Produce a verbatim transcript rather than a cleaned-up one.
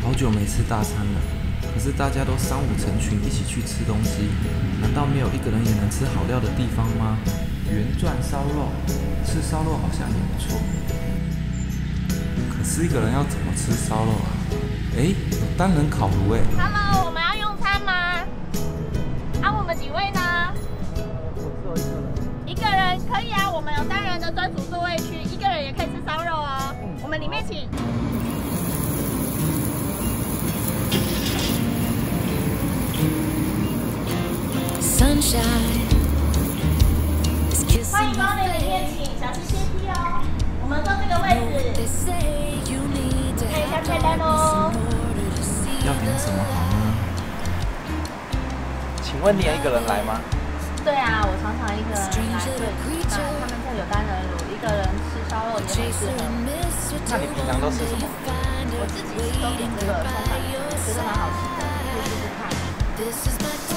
好久没吃大餐了，可是大家都三五成群一起去吃东西，难道没有一个人也能吃好料的地方吗？圆钻烧肉，吃烧肉好像也不错。可是一个人要怎么吃烧肉啊？哎，有单人烤炉哎。 Hello， 我们要用餐吗？啊，我们几位呢？ 我只有一个人。 一个人可以啊，我们有单人的专属座位区，一个人也可以吃烧肉哦。嗯、我们里面请。欢迎光临里面请，小心阶梯哦。我们坐这个位置，看一下菜单哦。 要点什么好呢？ 请问你也一个人来吗？ 对啊，我常常一个人来这里吃饭。他们这有单人炉，一个人吃烧肉也很适合。 那你平常都吃什么？ 我自己都点这个葱饭，觉得蛮好吃的，可以试试看。